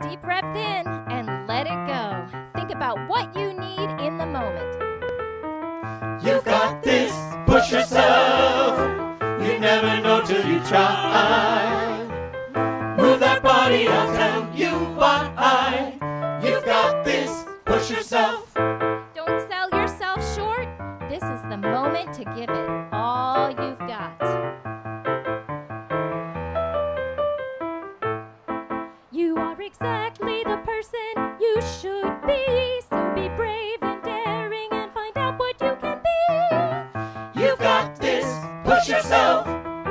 Deep breath in and let it go. Think about what you need in the moment. You've got this, push yourself. You never know till you try. Move that body, I'll tell you why. You've got this, push yourself. Don't sell yourself short. This is the moment to give it all you've got. You are exactly the person you should be. So be brave and daring and find out what you can be. You've got this, push yourself.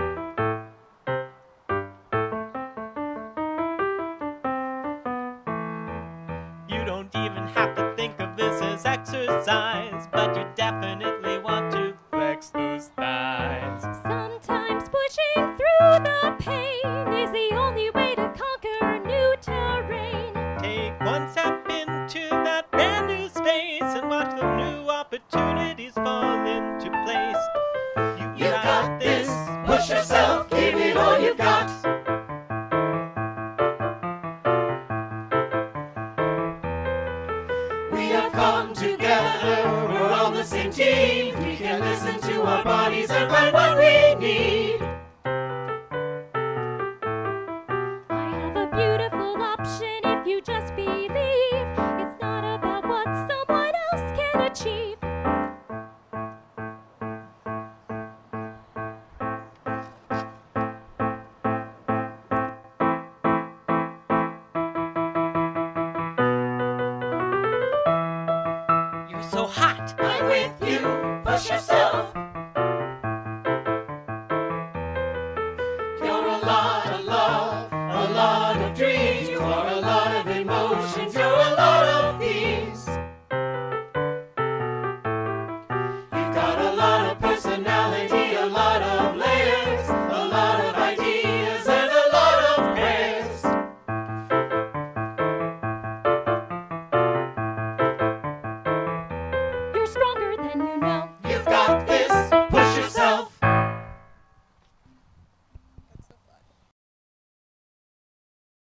You don't even have to think of this as exercise, but you definitely want to flex those thighs. Sometimes pushing through the pain is the only way to conquer new terrain. Take one step into that brand new space and watch the new opportunities fall into place. You've got this, push yourself, give it all you've got. We have come together, we're on the same team. We can listen to our bodies and find what we need. I have a beautiful option if you just believe. It's not about what someone else can achieve. You're so hot,